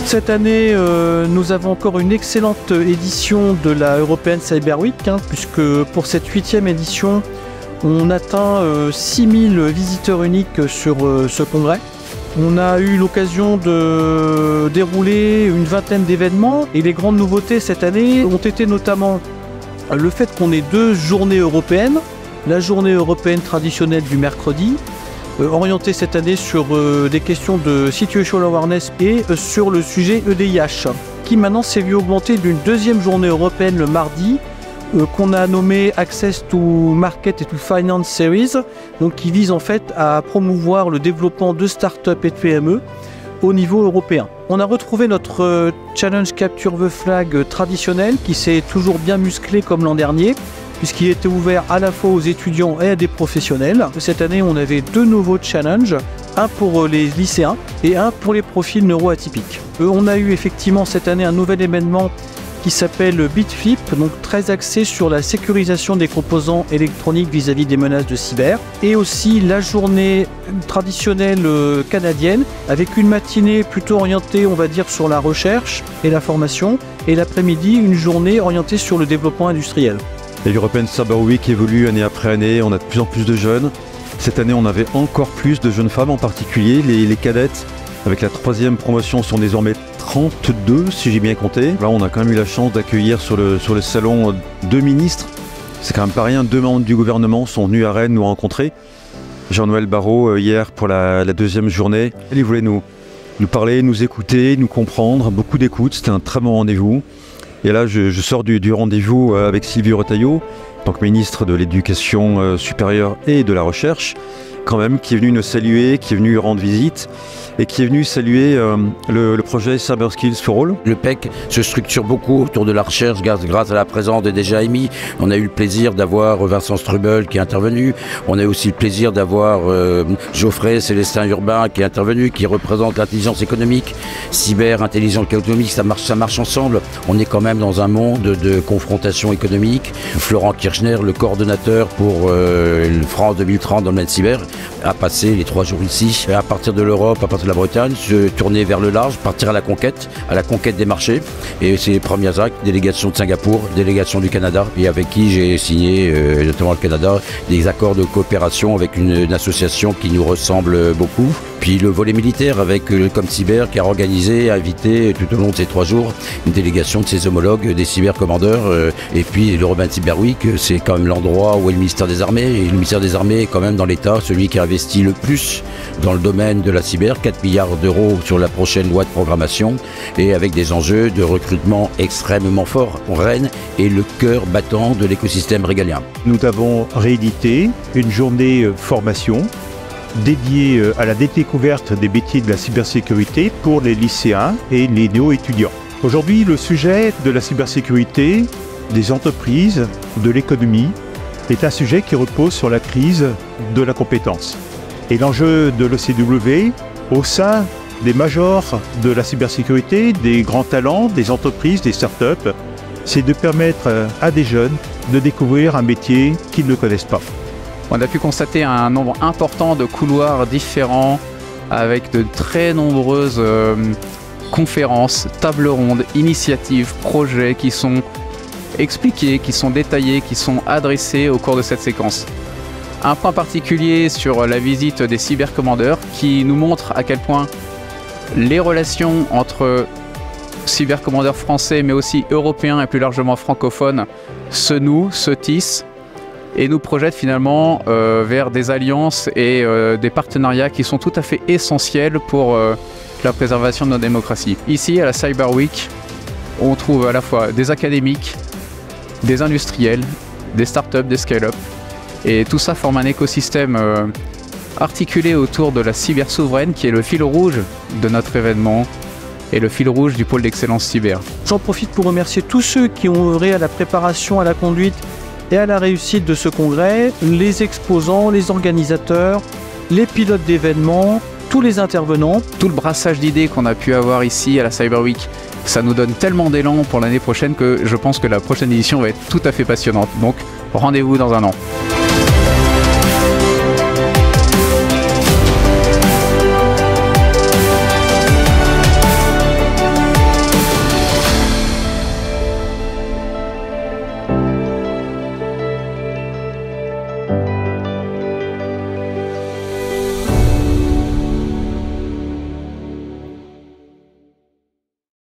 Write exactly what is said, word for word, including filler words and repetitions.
Cette année, euh, nous avons encore une excellente édition de la European Cyber Week, hein, puisque pour cette huitième édition, on atteint euh, six mille visiteurs uniques sur euh, ce congrès. On a eu l'occasion de dérouler une vingtaine d'événements et les grandes nouveautés cette année ont été notamment le fait qu'on ait deux journées européennes, la journée européenne traditionnelle du mercredi, euh, orientée cette année sur euh, des questions de situational awareness et euh, sur le sujet E D I H, qui maintenant s'est vu augmenter d'une deuxième journée européenne le mardi, euh, qu'on a nommé Access to Market et to Finance Series, donc qui vise en fait à promouvoir le développement de start-up et de P M E au niveau européen. On a retrouvé notre euh, Challenge Capture the Flag euh, traditionnel qui s'est toujours bien musclé comme l'an dernier, puisqu'il était ouvert à la fois aux étudiants et à des professionnels. Cette année, on avait deux nouveaux challenges, un pour les lycéens et un pour les profils neuroatypiques. Euh, on a eu effectivement cette année un nouvel événement qui s'appelle BitFlip, donc très axé sur la sécurisation des composants électroniques vis-à-vis des menaces de cyber, et aussi la journée traditionnelle canadienne, avec une matinée plutôt orientée, on va dire, sur la recherche et la formation, et l'après-midi, une journée orientée sur le développement industriel. L'European Cyber Week évolue année après année, on a de plus en plus de jeunes. Cette année, on avait encore plus de jeunes femmes en particulier, les, les cadettes. Avec la troisième promotion, sont désormais trente-deux, si j'ai bien compté. Là, on a quand même eu la chance d'accueillir sur le, sur le salon deux ministres. C'est quand même pas rien, deux membres du gouvernement sont venus à Rennes nous rencontrer. Jean-Noël Barrot, hier, pour la, la deuxième journée. Il voulait nous, nous parler, nous écouter, nous comprendre, beaucoup d'écoute. C'était un très bon rendez-vous. Et là, je, je sors du, du rendez-vous avec Sylvie Retailleau, donc ministre de l'Éducation supérieure et de la Recherche, quand même, qui est venu nous saluer, qui est venu rendre visite et qui est venu saluer euh, le, le projet Cyber Skills for All. Le P E C se structure beaucoup autour de la recherche grâce, grâce à la présence de D G A M I. On a eu le plaisir d'avoir Vincent Strubel qui est intervenu. On a eu aussi le plaisir d'avoir euh, Geoffrey Célestin Urbain qui est intervenu, qui représente l'intelligence économique, cyber, intelligence économique, ça marche, ça marche ensemble. On est quand même dans un monde de confrontation économique. Florent Kirchner, le coordonnateur pour euh, France deux mille trente dans le domaine cyber, a passé les trois jours ici. À partir de l'Europe, à partir de la Bretagne, se tourner vers le large, partir à la conquête, à la conquête des marchés. Et c'est les premiers actes, délégation de Singapour, délégation du Canada, et avec qui j'ai signé, euh, notamment le Canada, des accords de coopération avec une, une association qui nous ressemble beaucoup. Puis le volet militaire avec le ComCyber qui a organisé, invité tout au long de ces trois jours une délégation de ses homologues, des cybercommandeurs. Euh, et puis l'European Cyber Week, c'est quand même l'endroit où est le ministère des Armées. Et le ministère des Armées est quand même dans l'État celui qui a investi le plus dans le domaine de la cyber, quatre milliards d'euros sur la prochaine loi de programmation, et avec des enjeux de recrutement extrêmement forts. Rennes est le cœur battant de l'écosystème régalien. Nous avons réédité une journée formation dédiée à la découverte des métiers de la cybersécurité pour les lycéens et les néo-étudiants. Aujourd'hui, le sujet de la cybersécurité, des entreprises, de l'économie, est un sujet qui repose sur la crise de la compétence. Et l'enjeu de l'E C W, au sein des majors de la cybersécurité, des grands talents, des entreprises, des startups, c'est de permettre à des jeunes de découvrir un métier qu'ils ne connaissent pas. On a pu constater un nombre important de couloirs différents avec de très nombreuses euh, conférences, tables rondes, initiatives, projets qui sont expliqués, qui sont détaillés, qui sont adressés au cours de cette séquence. Un point particulier sur la visite des cybercommandeurs qui nous montre à quel point les relations entre cybercommandeurs français mais aussi européens et plus largement francophones se nouent, se tissent et nous projettent finalement euh, vers des alliances et euh, des partenariats qui sont tout à fait essentiels pour euh, la préservation de nos démocraties. Ici à la Cyber Week, on trouve à la fois des académiques, des industriels, des startups, des scale-up. Et tout ça forme un écosystème euh, articulé autour de la cyber souveraine qui est le fil rouge de notre événement et le fil rouge du pôle d'excellence cyber. J'en profite pour remercier tous ceux qui ont œuvré à la préparation, à la conduite et à la réussite de ce congrès, les exposants, les organisateurs, les pilotes d'événements, tous les intervenants. Tout le brassage d'idées qu'on a pu avoir ici à la Cyber Week, ça nous donne tellement d'élan pour l'année prochaine que je pense que la prochaine édition va être tout à fait passionnante. Donc rendez-vous dans un an.